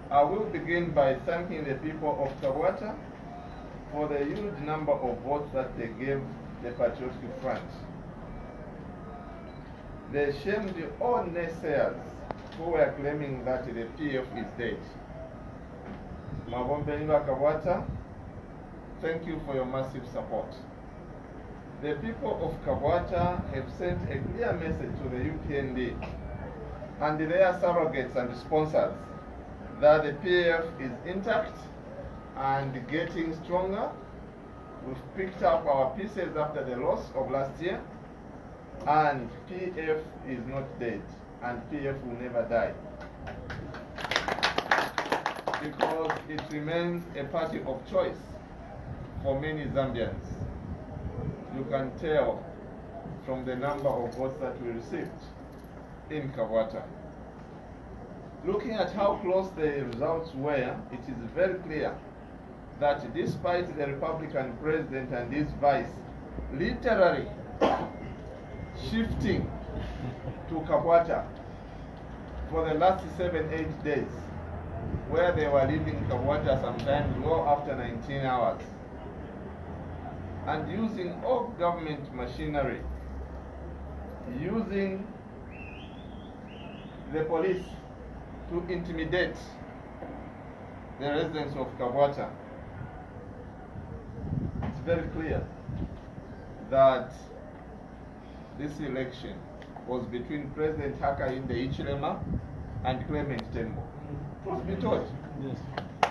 I will begin by thanking the people of Kabwata for the huge number of votes that they gave the Patriotic Front. They shamed all naysayers who were claiming that the PF is dead. Mabombenga Kabwata, thank you for your massive support. The people of Kabwata have sent a clear message to the Upnd and their surrogates and sponsors that the PF is intact and getting stronger. We've picked up our pieces after the loss of last year, and PF is not dead, and PF will never die, because it remains a party of choice for many Zambians. You can tell from the number of votes that we received in Kabwata. Looking at how close the results were, it is very clear that despite the Republican president and his vice literally shifting to Kabwata for the last 7-8 days, where they were leaving Kabwata sometimes well after 19 hours, and using all government machinery, using the police to intimidate the residents of Kabwata. It's very clear that this election was between President Hakainde Hichilema and Clement Tembo. Truth be told. Yes.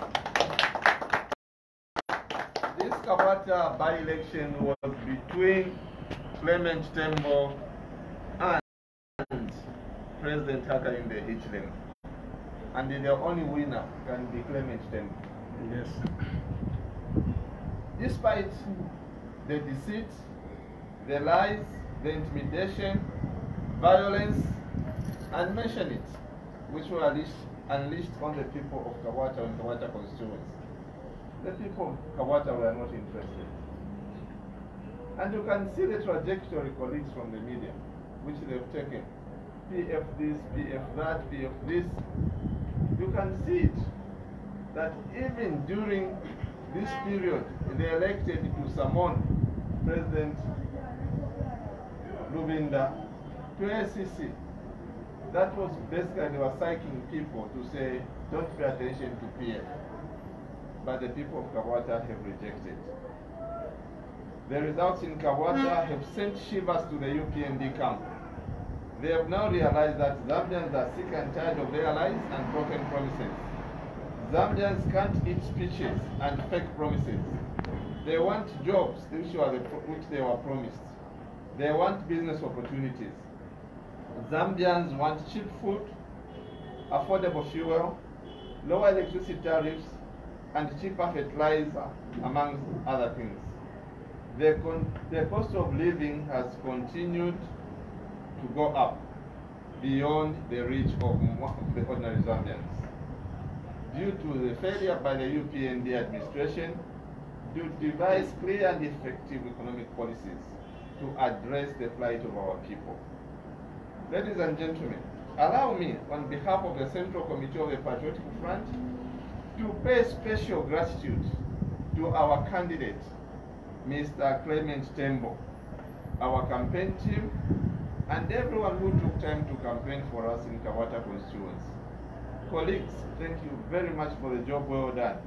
This Kabwata by-election was between Clement Tembo and President Hakainde Hichilema. And the only winner can be Clement Tembo. Yes. Despite the deceit, the lies, the intimidation, violence, and mention it, which were unleashed on the people of Kabwata and Kabwata constituents, the people of Kabwata were not interested. And you can see the trajectory, colleagues from the media, which they've taken. PF this, PF that, PF this. You can see it, that even during this period, they elected to summon President Lubinda to ACC. That was basically, they were citing people to say, don't pay attention to PF. But the people of Kabwata have rejected. The results in Kabwata have sent shivers to the Upnd camp. They have now realized that Zambians are sick and tired of their lies and broken promises. Zambians can't eat speeches and fake promises. They want jobs which they were promised. They want business opportunities. Zambians want cheap food, affordable fuel, lower electricity tariffs, and cheaper fertilizer, among other things. The cost of living has continued to go up beyond the reach of the ordinary Zambians, due to the failure by the Upnd administration to devise clear and effective economic policies to address the plight of our people. Ladies and gentlemen, allow me, on behalf of the Central Committee of the Patriotic Front, to pay special gratitude to our candidate, Mr. Clement Tembo, our campaign team, and everyone who took time to campaign for us in Kabwata constituency. Colleagues, thank you very much for the job well done.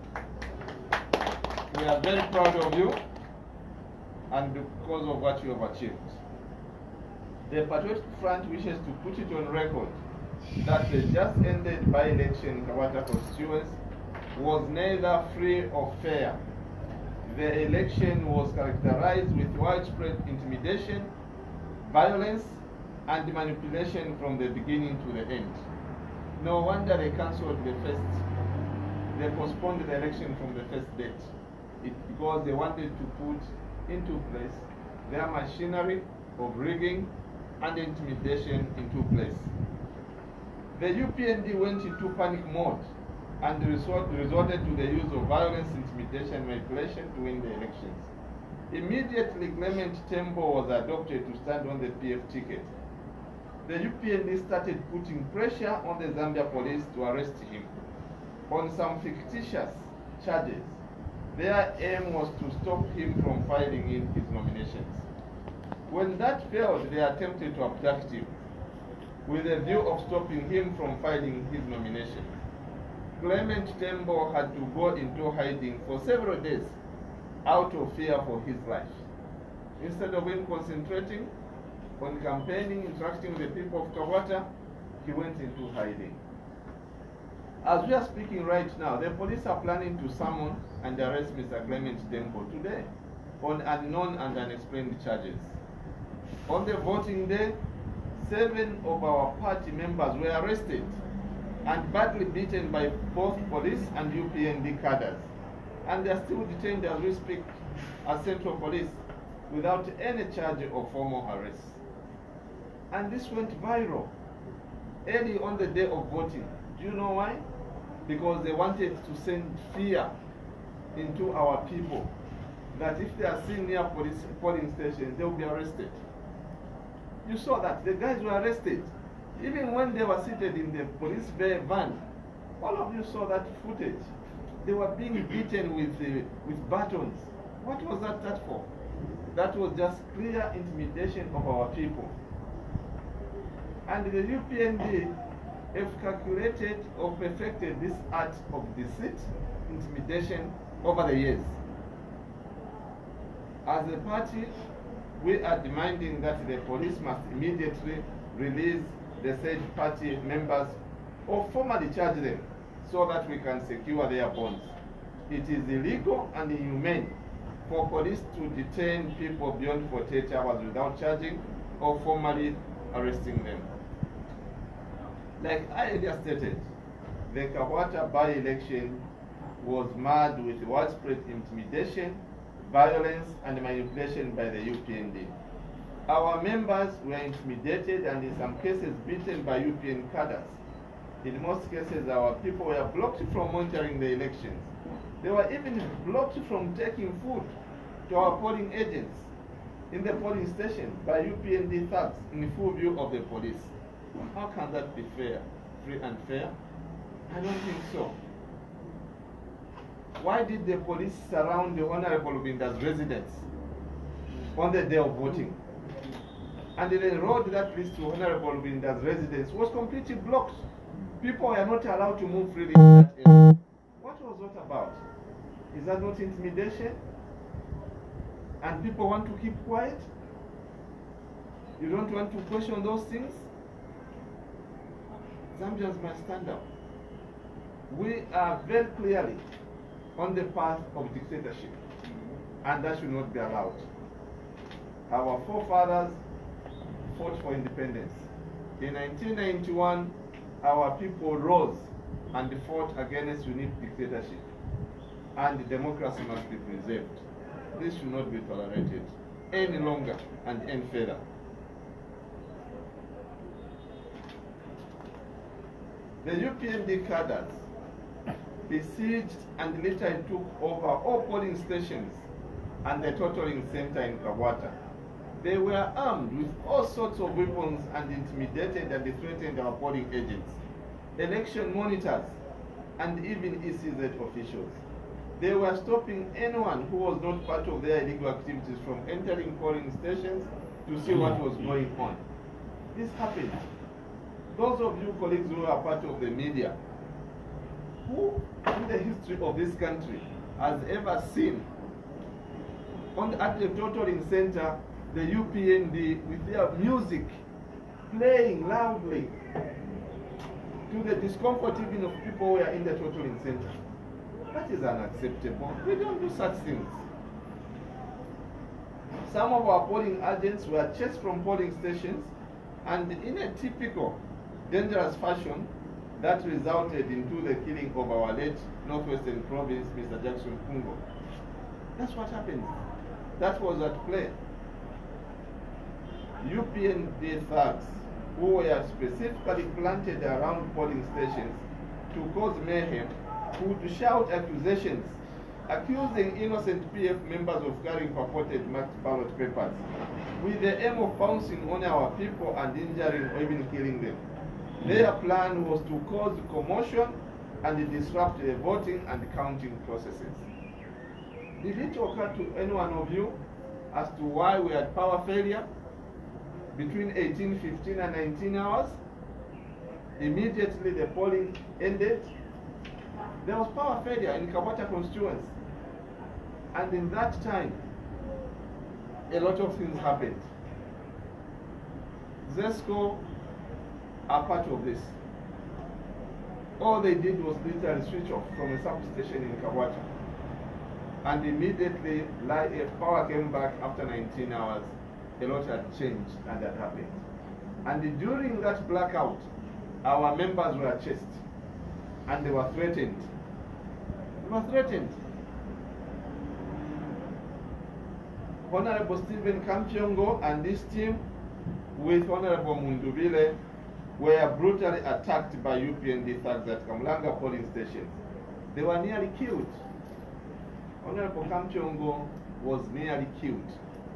We are very proud of you and because of what you have achieved. The Patriotic Front wishes to put it on record that the just ended by-election in Kabwata constituency was neither free or fair. The election was characterized with widespread intimidation, violence, and manipulation from the beginning to the end. No wonder they cancelled they postponed the election from the first date. Because they wanted to put into place their machinery of rigging and intimidation into place. The Upnd went into panic mode and resorted to the use of violence, intimidation, and manipulation to win the elections. Immediately, Clement Tembo was adopted to stand on the PF ticket. The Upnd started putting pressure on the Zambia police to arrest him. on some fictitious charges. Their aim was to stop him from filing in his nominations. When that failed, they attempted to abduct him with a view of stopping him from filing his nomination. Clement Tembo had to go into hiding for several days out of fear for his life. Instead of him concentrating on campaigning, interacting with the people of Kabwata, he went into hiding. As we are speaking right now, the police are planning to summon and arrest Mr. Clement Tembo today on unknown and unexplained charges. On the voting day, 7 of our party members were arrested and badly beaten by both police and UPND cadres. And they are still detained as we speak at Central Police without any charge of formal arrest. And this went viral early on the day of voting. Do you know why? Because they wanted to send fear into our people that if they are seen near polling stations, they will be arrested. You saw that the guys were arrested. Even when they were seated in the police van, all of you saw that footage. They were being beaten with batons. What was that for? That was just clear intimidation of our people. And the UPND have calculated or perfected this art of deceit, intimidation over the years. As a party, we are demanding that the police must immediately release the said party members or formally charge them so that we can secure their bonds. It is illegal and inhumane for police to detain people beyond 48 hours without charging or formally arresting them. Like I earlier stated, the Kabwata by-election was marred with widespread intimidation, violence, and manipulation by the UPND. Our members were intimidated and in some cases beaten by UPN cadres. In most cases, our people were blocked from monitoring the elections. They were even blocked from taking food to our polling agents in the polling station by UPND thugs in full view of the police. How can that be fair, free and fair? I don't think so. Why did the police surround the Honorable Binda's residence on the day of voting? And the road that leads to Honorable Binda's residence was completely blocked. People were not allowed to move freely in that area. What was that about? Is that not intimidation? And people want to keep quiet? You don't want to question those things? Zambians must stand up. We are very clearly on the path of dictatorship, and that should not be allowed. Our forefathers fought for independence. In 1991, our people rose and fought against unique dictatorship, and democracy must be preserved. This should not be tolerated any longer and any further. The UPND cadres besieged and later took over all polling stations and the totaling center in Kabwata. They were armed with all sorts of weapons and intimidated and threatened our polling agents, election monitors, and even ECZ officials. They were stopping anyone who was not part of their illegal activities from entering polling stations to see what was going on. This happened. Those of you colleagues who are part of the media, who in the history of this country has ever seen at the totaling center the UPND with their music playing loudly to the discomfort even of people who are in the totaling center? That is unacceptable. We don't do such things. Some of our polling agents were chased from polling stations, and in a typical dangerous fashion, that resulted into the killing of our late Northwestern Province, Mr. Jackson Kungo. That's what happened. That was at play. UPND thugs who were specifically planted around polling stations to cause mayhem would shout accusations, accusing innocent PF members of carrying purported marked ballot papers, with the aim of pouncing on our people and injuring or even killing them. Their plan was to cause commotion and disrupt the voting and counting processes. Did it occur to any one of you as to why we had power failure between 18:15 and 19 hours? Immediately the polling ended. There was power failure in Kabwata constituency. And in that time, a lot of things happened. ZESCO are part of this. All they did was literally switch off from a substation in Kabwata. And immediately, if power came back after 19 hours, a lot had changed and had happened. And during that blackout, our members were chased and they were threatened. They were threatened. Honorable Stephen Kampyongo and this team with Honorable Mundubile were brutally attacked by UPND thugs at Kamulanga polling stations. They were nearly killed. Honorable Kampyongo was nearly killed.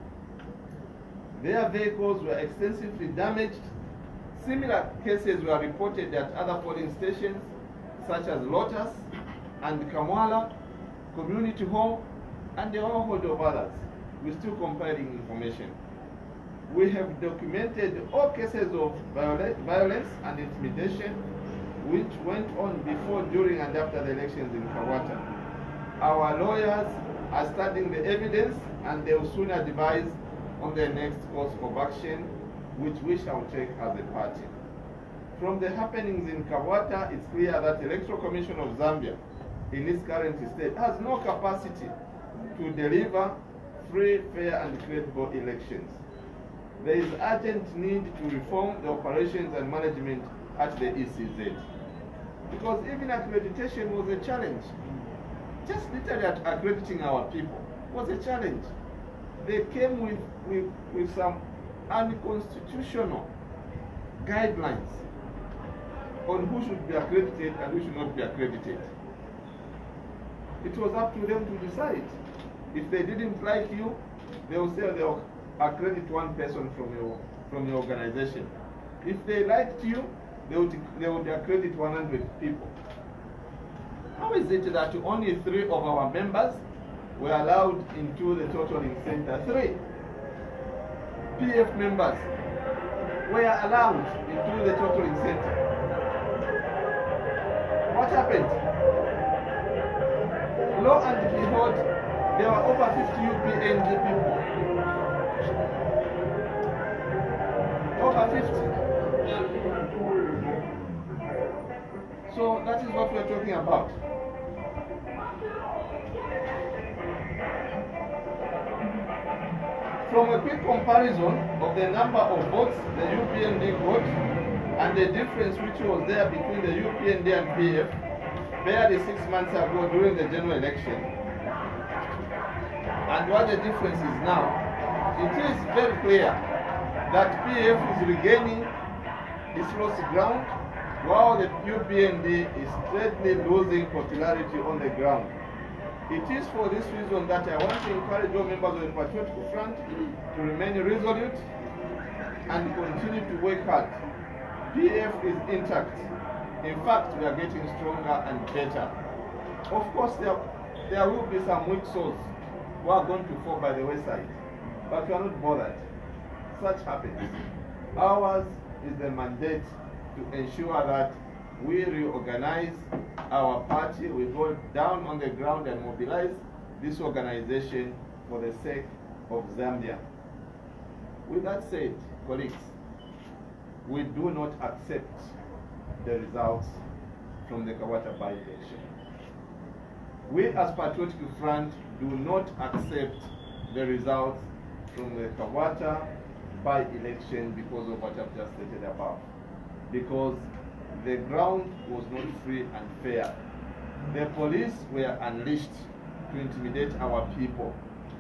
Their vehicles were extensively damaged. Similar cases were reported at other polling stations such as Lotus and Kamwala, Community Hall, and a whole host of others, with still compiling information. We have documented all cases of violence and intimidation which went on before, during, and after the elections in Kabwata. Our lawyers are studying the evidence and they will soon advise on the next course of action which we shall take as a party. From the happenings in Kabwata, it's clear that the Electoral Commission of Zambia, in its current state, has no capacity to deliver free, fair, and credible elections. There is urgent need to reform the operations and management at the ECZ. Because even accreditation was a challenge. Just literally accrediting our people was a challenge. They came with some unconstitutional guidelines on who should be accredited and who should not be accredited. It was up to them to decide. If they didn't like you, they will say they will accredit one person from your organization. If they liked you, they would accredit 100 people. How is it that only 3 of our members were allowed into the totaling center? 3 PF members were allowed into the totaling center. What happened? Lo and behold, there were over 50 UPND people. Over 50. So that is what we're talking about. From a quick comparison of the number of votes the UPND got and the difference which was there between the UPND and PF barely 6 months ago during the general election, and what the difference is now, it is very clear that PF is regaining its lost ground while the UPND is steadily losing popularity on the ground. It is for this reason that I want to encourage all members of the Patriotic Front to remain resolute and continue to work hard. PF is intact. In fact, we are getting stronger and better. Of course, there will be some weak souls who are going to fall by the wayside, but we are not bothered. Such happens. Ours is the mandate to ensure that we reorganize our party, we go down on the ground and mobilize this organization for the sake of Zambia. With that said, colleagues, we do not accept the results from the Kabwata by-election. We as Patriotic Front do not accept the results from the Kabwata by-election because of what I've just stated above. Because the ground was not free and fair. The police were unleashed to intimidate our people.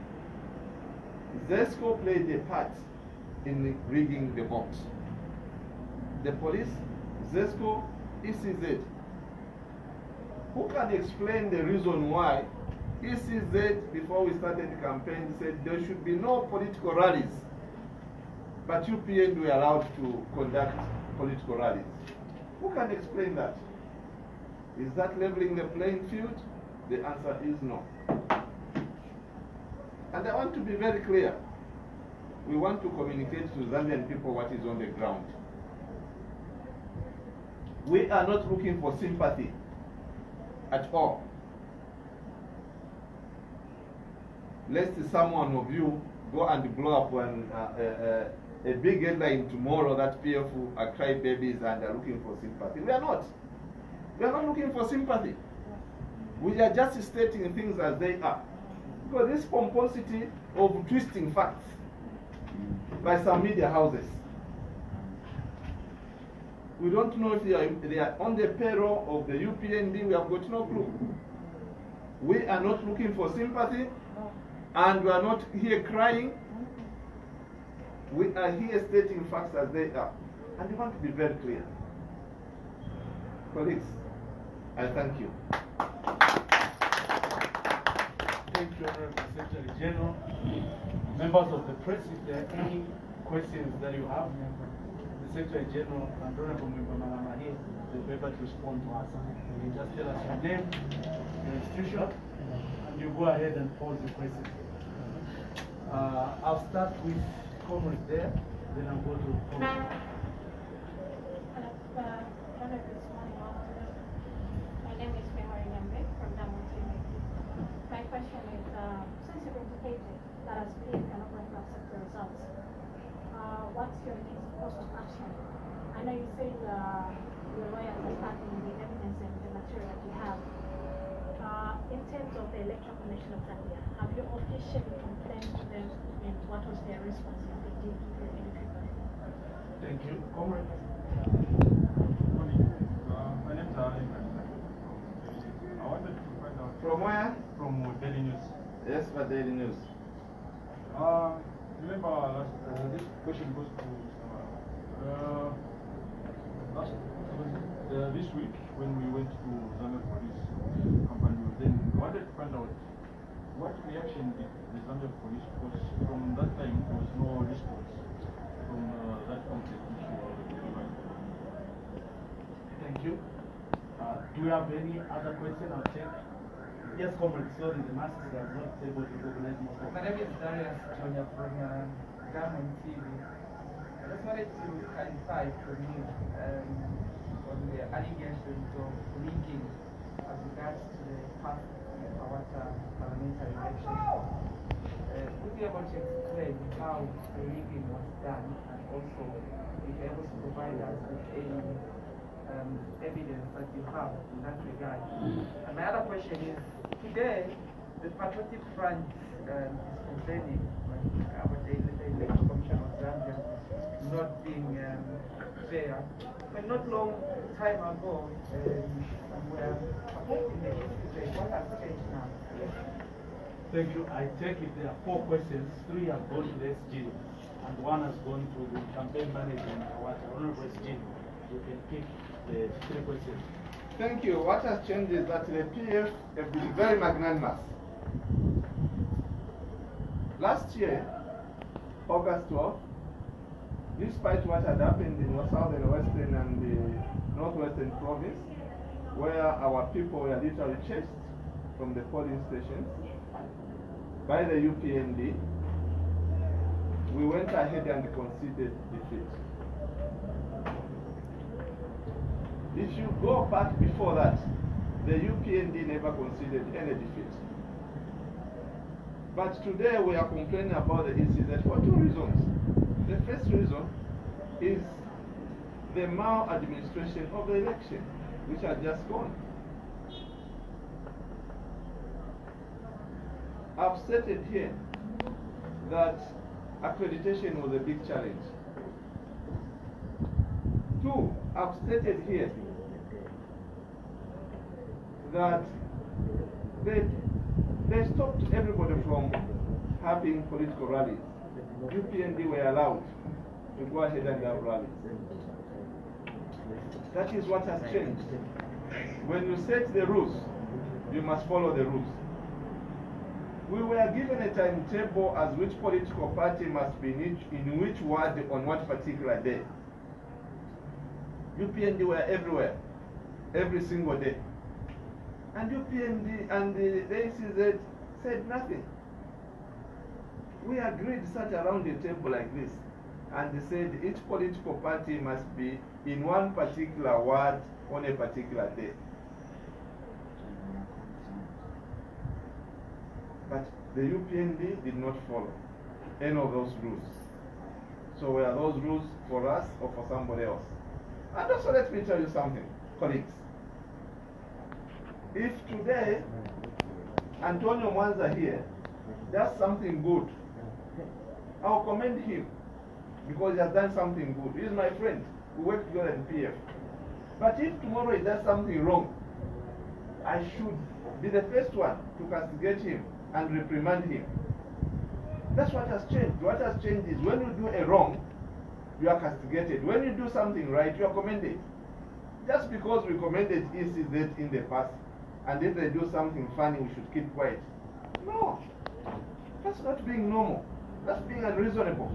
ZESCO played a part in rigging the vote. The police, ZESCO, ECZ. Who can explain the reason why ECZ, before we started the campaign, said there should be no political rallies, but UPN were allowed to conduct political rallies? Who can explain that? Is that leveling the playing field? The answer is no. And I want to be very clear. We want to communicate to Zambian people what is on the ground. We are not looking for sympathy at all. Lest someone of you go and blow up a big headline tomorrow that PF are crybabies and are looking for sympathy. We are not. We are not looking for sympathy. We are just stating things as they are. Because this pomposity of twisting facts by some media houses. We don't know if they are on the payroll of the UPND. We have got no clue. We are not looking for sympathy, and we are not here crying. We are here stating facts as they are. And we want to be very clear. Colleagues, I thank you. Thank you, Honorable Secretary General. Members of the press, if there are any questions that you have, the Secretary General and Honorable Member Malama here will be able to respond to us. You just tell us your name, your institution, and you go ahead and pose the question. I'll start with Comrade there, then I'll go to Comrade. My name is from My question is, since you've indicated that as PF cannot going to accept the results, what's your next course of action? I know you said your lawyers are starting the evidence and the material that you have. In terms of the Electoral Commission of Zambia, have you officially complained to them, and what was their response if they did give you any feedback? Thank you. Comrade. My name is Ali. I wanted to find out. From where? From Daily News. Yes, for Daily News. Remember, this question goes to this week when we went to Zambia Police Company. Then we wanted to find out what reaction did the Zambia Police, because from that time there was no response from that conflict issue. Thank you. Do you have any other question? I'll check. Yes, Comrade. Sorry, the mask is not able to recognize most of. My name is Darius Chonya from Diamond TV. I just wanted to clarify for me on the allegations of linking as regards to the past Kabwata parliamentary election. Would you be able to explain how the linking was done, and also if you're able to provide us with any evidence that you have in that regard? And my other question is, today the Patriotic Front is complaining about the Electoral Commission of Zambia not being fair. But not long time ago, we were supporting the issue. What has changed now? Thank you. I take it there are 4 questions. 3 have gone to the SG, and 1 has gone to the campaign manager in Kabwata. Honorable SG, you can pick the 3 questions. Thank you. What has changed is that the PF have been very magnanimous. Last year, August 12th, despite what had happened in the southern, western, and the northwestern province, where our people were literally chased from the polling stations by the UPND, we went ahead and conceded defeat. If you go back before that, the UPND never conceded any defeat. But today we are complaining about the incident for 2 reasons. The first reason is the maladministration of the election, which had just gone. I've stated here that accreditation was a big challenge. 2, I've stated here that they stopped everybody from having political rallies. UPND were allowed to go ahead and have rallies. That is what has changed. When you set the rules, you must follow the rules. We were given a timetable as which political party must be in which ward on what particular day. UPND were everywhere, every single day. And UPND and the ACZ said nothing. We agreed, sat around the table like this, and they said each political party must be in one particular ward on a particular day. But the UPND did not follow any of those rules. So were those rules for us or for somebody else? And also let me tell you something, colleagues. If today Antonio Mwanza here does something good, I'll commend him because he has done something good. He is my friend. We work together in PF. But if tomorrow he does something wrong, I should be the first one to castigate him and reprimand him. That's what has changed. What has changed is when you do a wrong, you are castigated. When you do something right, you are commended. Just because we commended ECZ in the past, and if they do something funny, we should keep quiet. No. That's not being normal. That's being unreasonable.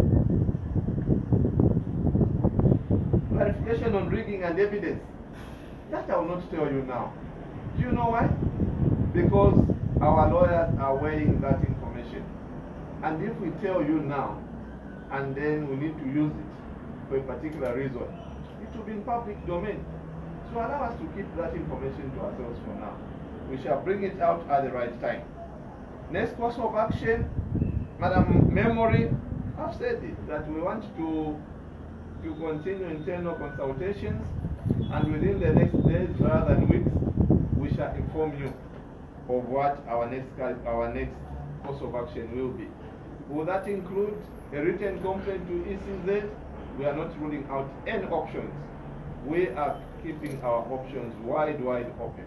Clarification on rigging and evidence. That I will not tell you now. Do you know why? Because our lawyers are weighing that information. And if we tell you now, and then we need to use it for a particular reason, it will be in public domain. So allow us to keep that information to ourselves for now. We shall bring it out at the right time. Next course of action, Madam Memory, I've said it, that we want to continue internal consultations, and within the next days rather than weeks, we shall inform you of what our next course of action will be. Will that include a written complaint to ECZ? We are not ruling out any options. We are keeping our options wide open.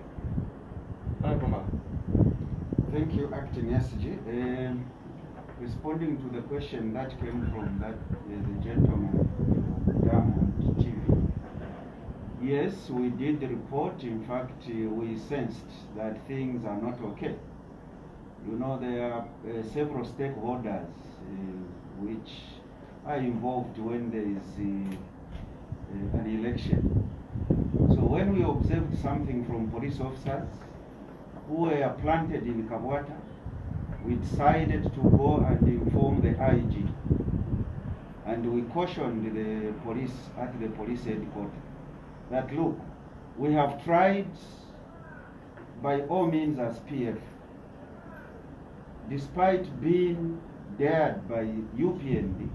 Thank you, Acting SG. Responding to the question that came from the gentleman from TV. Yes, we did report. In fact, we sensed that things are not okay. You know, there are several stakeholders which are involved when there is an election. So when we observed something from police officers who were planted in Kabwata, we decided to go and inform the IG. And we cautioned the police at the police headquarters that, look, we have tried by all means as PF, despite being dared by UPND,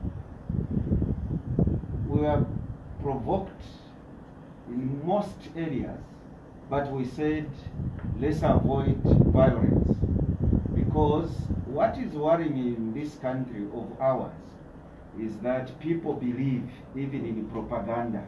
we were provoked in most areas, but we said, let's avoid violence. Because what is worrying in this country of ours is that people believe even in propaganda.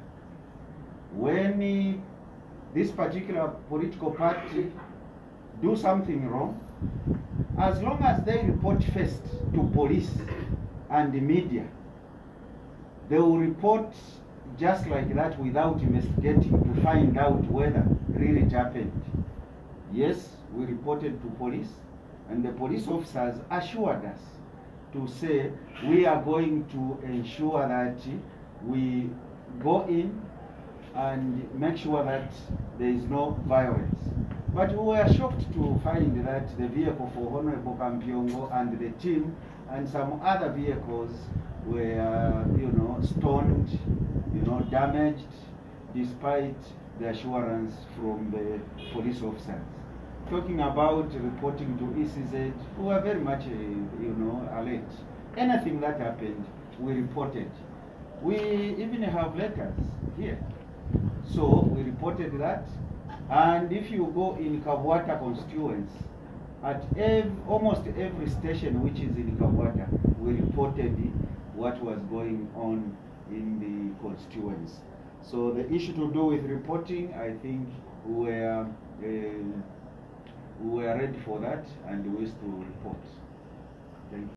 When this particular political party do something wrong, as long as they report first to police and the media, they will report just like that without investigating to find out whether really it happened. Yes, we reported to police, and the police officers assured us to say we are going to ensure that we go in and make sure that there is no violence. But we were shocked to find that the vehicle for Honorable Kampiongo and the team and some other vehicles were, stoned, damaged, despite the assurance from the police officers. Talking about reporting to ECZ, we were very much, alert. Anything that happened, we reported. We even have letters here. So we reported that. And if you go in Kabwata constituents, at almost every station which is in Kabwata, we reported what was going on in the constituents. So the issue to do with reporting, I think we were ready for that, and we used to report. Thank you.